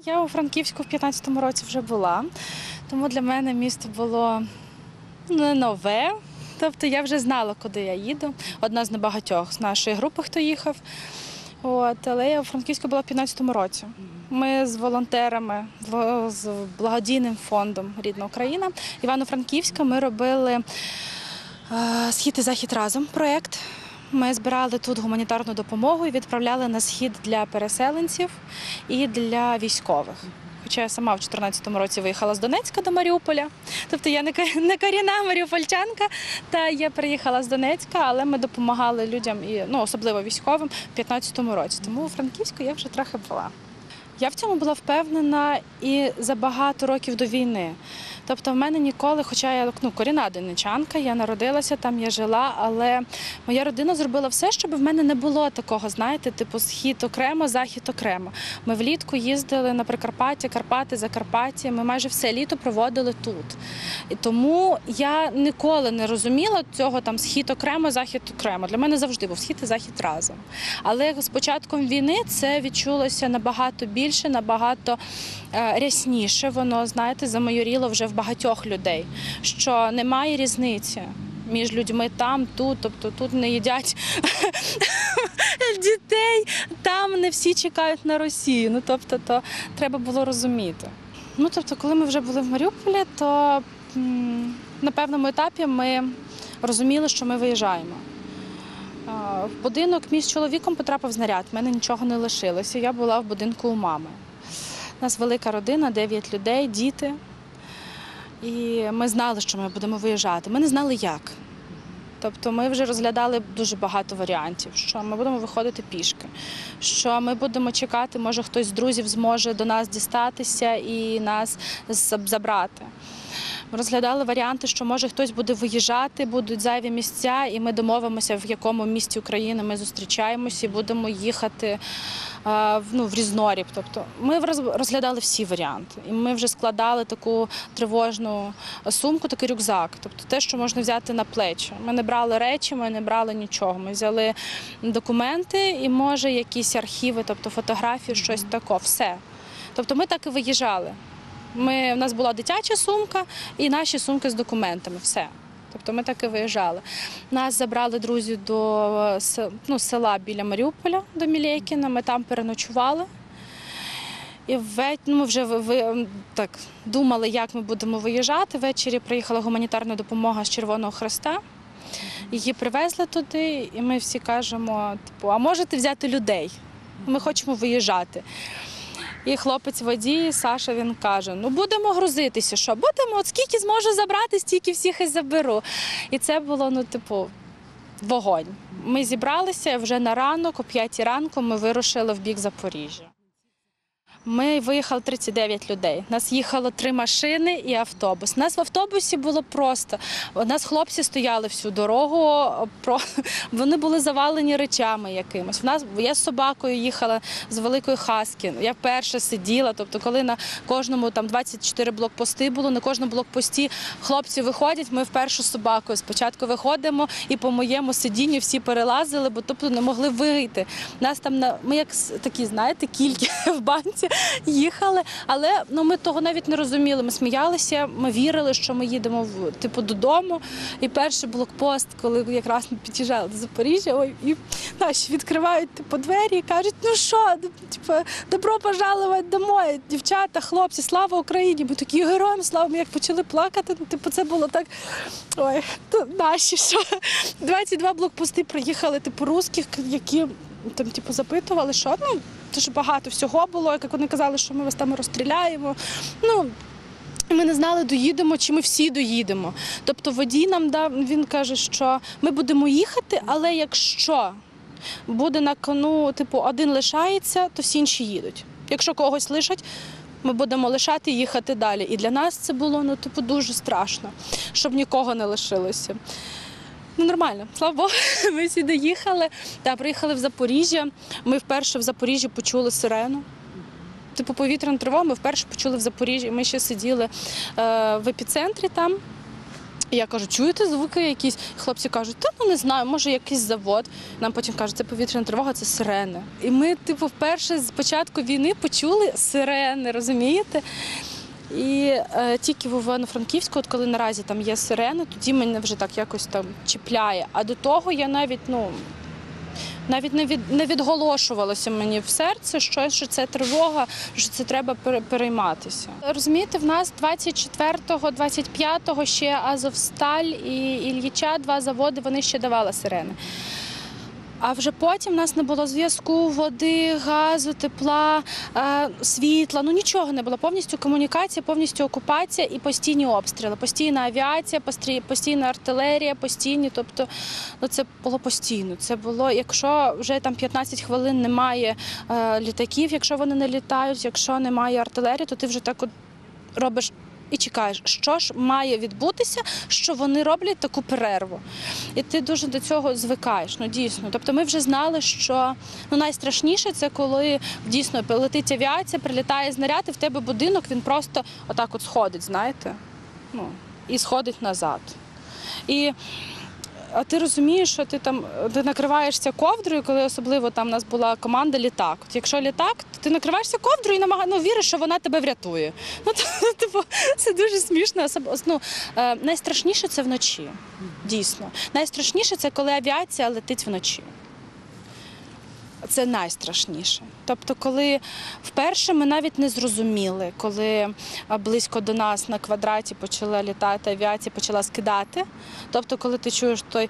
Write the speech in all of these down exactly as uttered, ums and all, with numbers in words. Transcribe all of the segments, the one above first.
Я у Франківську в п'ятнадцятому році вже була, тому для мене місто було не нове. Тобто я вже знала, куди я їду. Одна з небагатьох з нашої групи, хто їхав. От, але я у Франківську була в п'ятнадцятому році. Ми з волонтерами, з благодійним фондом «Рідна Україна» Івано-Франківська ми робили «Схід і захід разом» проєкт. Ми збирали тут гуманітарну допомогу і відправляли на схід для переселенців і для військових. Хоча я сама в дві тисячі чотирнадцятому році виїхала з Донецька до Маріуполя. Тобто я не корінна маріупольчанка, та я приїхала з Донецька, але ми допомагали людям, і, ну, особливо військовим, в п'ятнадцятому році. Тому у Франківську я вже трохи була. Я в цьому була впевнена і за багато років до війни. Тобто в мене ніколи, хоча я ну, корінна донечанка, я народилася там, я жила, але моя родина зробила все, щоб в мене не було такого, знаєте, типу схід окремо, захід окремо. Ми влітку їздили на Прикарпаття, Карпати, Закарпаття, ми майже все літо проводили тут. І тому я ніколи не розуміла цього там схід окремо, захід окремо. Для мене завжди був схід і захід разом. Але з початком війни це відчулося набагато більше, набагато е, рясніше. Воно, знаєте, замайоріло вже в багатьох людей, що немає різниці між людьми там, тут, тобто тут не їдять дітей, там не всі чекають на Росію. Ну, тобто, то треба було розуміти. Ну, тобто, коли ми вже були в Маріуполі, то м, на певному етапі ми розуміли, що ми виїжджаємо. В будинок мій з чоловіком потрапив знаряд, в мене нічого не лишилося. Я була в будинку у мами. У нас велика родина, дев'ять людей, діти. І ми знали, що ми будемо виїжджати. Ми не знали, як. Тобто ми вже розглядали дуже багато варіантів, що ми будемо виходити пішки, що ми будемо чекати, може хтось з друзів зможе до нас дістатися і нас забрати. Ми розглядали варіанти, що може хтось буде виїжджати, будуть зайві місця, і ми домовимося, в якому місті України ми зустрічаємося і будемо їхати ну, в різноріб. Тобто ми розглядали всі варіанти. І ми вже складали таку тривожну сумку, такий рюкзак. Тобто те, що можна взяти на плечі. Ми не брали речі, ми не брали нічого. Ми взяли документи і, може, якісь архіви, тобто фотографії, щось таке, все. Тобто ми так і виїжджали. Ми, у нас була дитяча сумка і наші сумки з документами, все. Тобто ми так і виїжджали. Нас забрали друзі до ну, села біля Маріуполя, до Мілейкіна, ми там переночували. І ввечері, ну, ми вже ви, так, думали, як ми будемо виїжджати. Ввечері приїхала гуманітарна допомога з Червоного Хреста. Її привезли туди, і ми всі кажемо, типу, а можете взяти людей? Ми хочемо виїжджати. І хлопець водій, Саша, він каже, ну будемо грузитися, що будемо, от скільки зможу забрати, стільки всіх і заберу. І це було, ну, типу, вогонь. Ми зібралися вже на ранок, о п'ятій ранку ми вирушили в бік Запоріжжя. Ми виїхали тридцять дев'ять людей. Нас їхало три машини і автобус. Нас в автобусі було просто. У нас хлопці стояли всю дорогу, вони були завалені речами якимось. У нас, я з собакою їхала з великої Хаски. Я вперше сиділа, тобто коли на кожному там двадцять чотири блокпости було, на кожному блокпості хлопці виходять, ми вперше з собакою. Спочатку виходимо і по моєму сидінню всі перелазили, бо тобто не могли вийти. Нас там, на, ми як такі, знаєте, кільки в банці їхали, але ну, ми того навіть не розуміли. Ми сміялися, ми вірили, що ми їдемо в, типу, додому. І перший блокпост, коли якраз ми під'їжджали до Запоріжжя, ой, і наші відкривають типу, двері і кажуть, ну що, типу, добро пожаловать домой, дівчата, хлопці, слава Україні. Ми такі героям слава, ми як почали плакати, ну, типу, це було так, ой, то наші, що двадцять два блокпости приїхали, типу, русських, які там, типу, запитували, що, ну, дуже багато всього було, як вони казали, що ми вас там розстріляємо. Ну, ми не знали, доїдемо, чи ми всі доїдемо. Тобто водій нам дав, він каже, що ми будемо їхати, але якщо буде на кону, типу, один лишається, то всі інші їдуть. Якщо когось лишать, ми будемо лишати і їхати далі. І для нас це було, ну, типу, дуже страшно, щоб нікого не лишилося. Ну, нормально, слава Богу, ми всі доїхали, та, приїхали в Запоріжжя. Ми вперше в Запоріжжі почули сирену. Типу повітряну тривогу ми вперше почули в Запоріжжі. Ми ще сиділи е, в епіцентрі там. І я кажу, чуєте звуки якісь? Хлопці кажуть, та ну не знаю, може якийсь завод. Нам потім кажуть, це повітряна тривога, це сирени. І ми, типу, вперше з початку війни почули сирени, розумієте? І е, тільки в Івано-Франківську, от коли наразі там є сирени, тоді мене вже так якось там чіпляє. А до того я навіть, ну, навіть не, від, не відголошувалося мені в серце, що, що це тривога, що це треба перейматися. Розумієте, в нас двадцять четвертого, двадцять п'ятого ще Азовсталь і Ілліча, два заводи, вони ще давали сирени. А вже потім в нас не було зв'язку, води, газу, тепла, е, світла, ну нічого не було. Повністю комунікація, повністю окупація і постійні обстріли. Постійна авіація, постійна артилерія, постійні, тобто ну, це було постійно. Це було, якщо вже там п'ятнадцять хвилин немає е, літаків, якщо вони не літають, якщо немає артилерії, то ти вже так от робиш і чекаєш, що ж має відбутися, що вони роблять таку перерву. І ти дуже до цього звикаєш, ну дійсно. Тобто ми вже знали, що ну, найстрашніше це коли дійсно летить авіація, прилітає снаряд, і в тебе будинок, він просто отак от сходить, знаєте, ну, і сходить назад. І а ти розумієш, що ти там ти накриваєшся ковдрою, коли особливо там у нас була команда літак. От якщо літак, то ти накриваєшся ковдрою і намага... ну, віриш, що вона тебе врятує. Ну, то, типу, це дуже смішно. Ну, е, найстрашніше це вночі, дійсно. Найстрашніше це коли авіація летить вночі. Це найстрашніше. Тобто, коли вперше ми навіть не зрозуміли, коли близько до нас на квадраті почала літати авіація, почала скидати. Тобто, коли ти чуєш той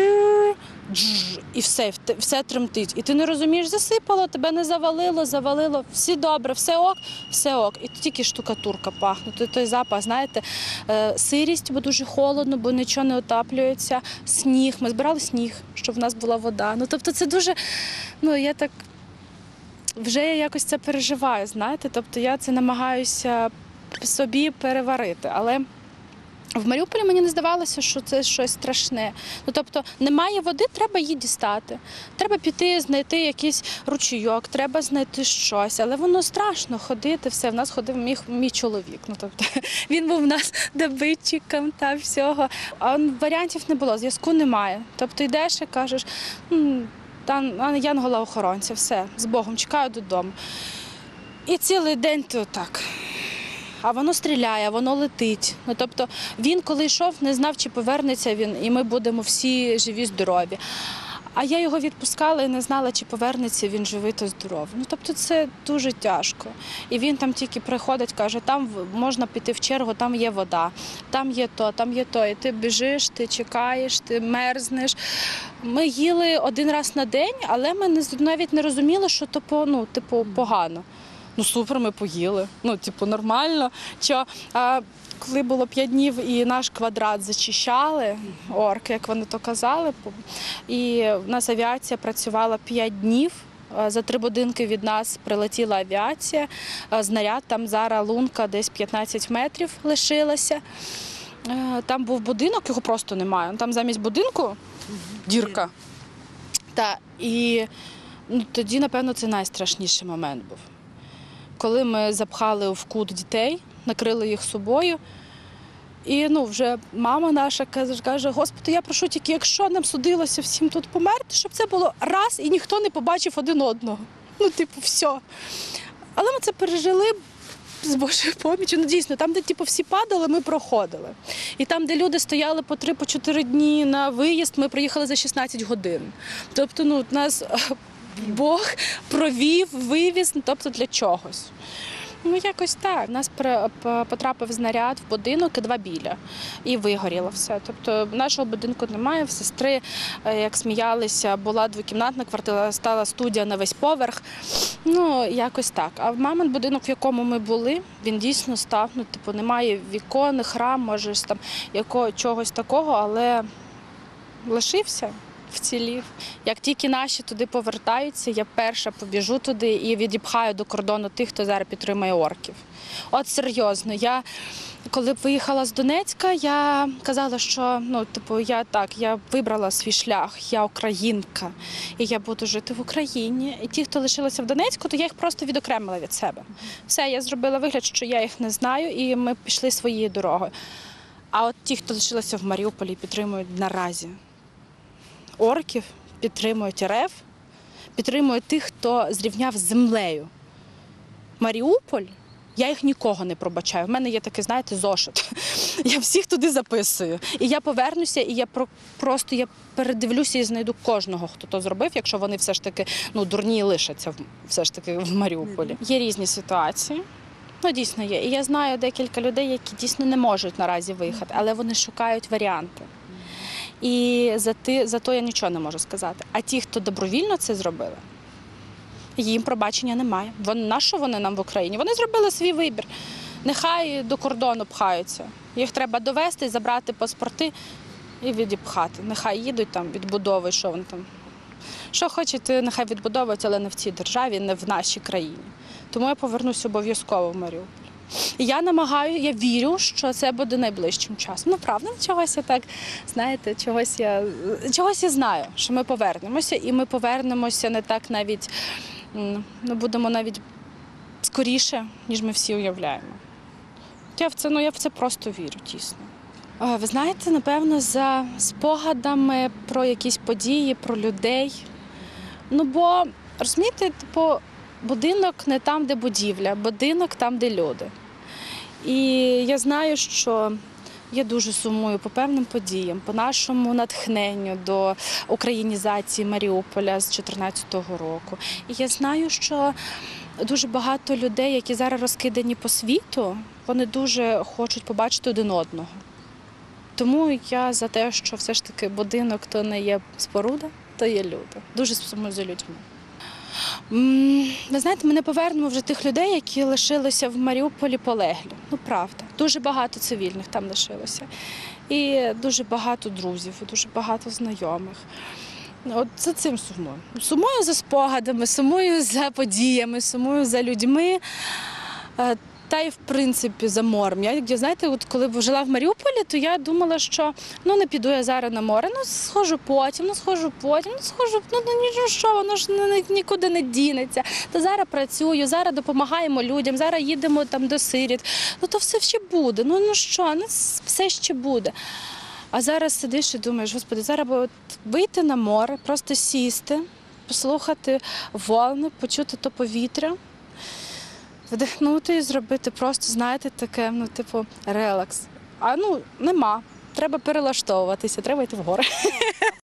і все, все тремтить. І ти не розумієш, засипало, тебе не завалило, завалило, всі добре, все ок, все ок. І тільки штукатурка пахне. Той, той запах, знаєте, сирість, бо дуже холодно, бо нічого не отаплюється, сніг. Ми збирали сніг, щоб в нас була вода. Ну, тобто це дуже, ну, я так, вже я якось це переживаю, знаєте, тобто я це намагаюся собі переварити, але в Маріуполі мені не здавалося, що це щось страшне. Ну, тобто немає води, треба її дістати. Треба піти, знайти якийсь ручійок, треба знайти щось. Але воно страшно ходити, все. В нас ходив мій, мій чоловік. Ну, тобто, він був в нас добитчиком та всього. А варіантів не було, зв'язку немає. Тобто йдеш і кажеш, там янгола-охоронця, все, з Богом, чекаю додому. І цілий день то так. А воно стріляє, воно летить. Ну, тобто він, коли йшов, не знав, чи повернеться він, і ми будемо всі живі, здорові. А я його відпускала і не знала, чи повернеться він живий та здоровий. Ну, тобто це дуже тяжко. І він там тільки приходить, каже, там можна піти в чергу, там є вода, там є то, там є то. І ти біжиш, ти чекаєш, ти мерзнеш. Ми їли один раз на день, але ми навіть не розуміли, що то, ну, типу, погано. Ну супер, ми поїли, ну типу нормально. Що, а, коли було п'ять днів і наш квадрат зачищали, орки, як вони то казали, і в нас авіація працювала п'ять днів, за три будинки від нас прилетіла авіація, знаряд, там зараз лунка десь п'ятнадцять метрів лишилася. Там був будинок, його просто немає, там замість будинку дірка. Та, і ну, тоді, напевно, це найстрашніший момент був. Коли ми запхали в кут дітей, накрили їх собою, і ну, вже мама наша каже, каже, Господи, я прошу тільки, якщо нам судилося всім тут померти, щоб це було раз і ніхто не побачив один одного. Ну, типу, все. Але ми це пережили з Божою поміччю. Ну, дійсно, там, де типу, всі падали, ми проходили. І там, де люди стояли по три, по чотири дні на виїзд, ми приїхали за шістнадцять годин. Тобто, ну, нас Бог провів, вивіз, тобто для чогось. Ну, якось так. У нас потрапив знаряд в будинок і два біля. І вигоріло все. Тобто нашого будинку немає. В сестри, як сміялися, була двокімнатна квартира, стала студія на весь поверх. Ну, якось так. А в мамин будинок, в якому ми були, він дійсно став, ну, типу, немає вікон, храм, може, там, якого, чогось такого, але лишився. Вцілів. Як тільки наші туди повертаються, я перша побіжу туди і відіпхаю до кордону тих, хто зараз підтримує орків. От серйозно, я коли виїхала з Донецька, я казала, що ну, типу, я так, я вибрала свій шлях, я українка, і я буду жити в Україні. І ті, хто лишилися в Донецьку, то я їх просто відокремила від себе. Все, я зробила вигляд, що я їх не знаю, і ми пішли своєю дорогою. А от ті, хто лишилися в Маріуполі, підтримують наразі орків, підтримують РФ, підтримують тих, хто зрівняв з землею Маріуполь. Я їх нікого не пробачаю. В мене є такий, знаєте, зошит. Я всіх туди записую. І я повернуся, і я про, просто я передивлюся і знайду кожного, хто то зробив, якщо вони все ж таки ну, дурні лишаться в, все ж таки в Маріуполі. Є різні ситуації. Ну, дійсно є. І я знаю декілька людей, які дійсно не можуть наразі виїхати, але вони шукають варіанти. І за, ти, за то я нічого не можу сказати. А ті, хто добровільно це зробили, їм пробачення немає. Вони, на що вони нам в Україні? Вони зробили свій вибір. Нехай до кордону пхаються. Їх треба довести, забрати паспорти і відіпхати. Нехай їдуть там, відбудовують, що вони там. Що хочуть, нехай відбудовують, але не в цій державі, не в нашій країні. Тому я повернуся обов'язково в Маріуполь. І я намагаю, я вірю, що це буде найближчим часом. Ну, правда, чогось я так, знаєте, чогось я, чогось я знаю, що ми повернемося, і ми повернемося не так навіть, ну, будемо навіть скоріше, ніж ми всі уявляємо. Я в це, ну, я в це просто вірю, тісно. Ви знаєте, напевно, за спогадами про якісь події, про людей. Ну, бо, розумієте, типу, будинок не там, де будівля, будинок там, де люди. І я знаю, що я дуже сумую по певним подіям, по нашому натхненню до українізації Маріуполя з дві тисячі чотирнадцятого року. І я знаю, що дуже багато людей, які зараз розкидані по світу, вони дуже хочуть побачити один одного. Тому я за те, що все ж таки будинок то не є споруда, то є люди. Дуже сумую за людьми. Ви знаєте, ми не повернемо вже тих людей, які лишилися в Маріуполі полеглі. Ну, правда. Дуже багато цивільних там лишилося. І дуже багато друзів, і дуже багато знайомих. От за цим сумую. Сумую за спогадами, сумую за подіями, сумую за людьми. Та й, в принципі, за морем. Я, знаєте, от коли жила в Маріуполі, то я думала, що ну не піду я зараз на море, ну схожу потім, ну схожу потім, ну схожу, ну, ну що, воно ж нікуди не дінеться. Та зараз працюю, зараз допомагаємо людям, зараз їдемо там до сиріт. Ну то все ще буде, ну, ну що, ну все ще буде. А зараз сидиш і думаєш, господи, зараз би вийти на море, просто сісти, послухати волни, почути то повітря. Вдихнути і зробити просто, знаєте, таке, ну, типу, релакс. А, ну, нема. Треба перелаштовуватися, треба йти в гори.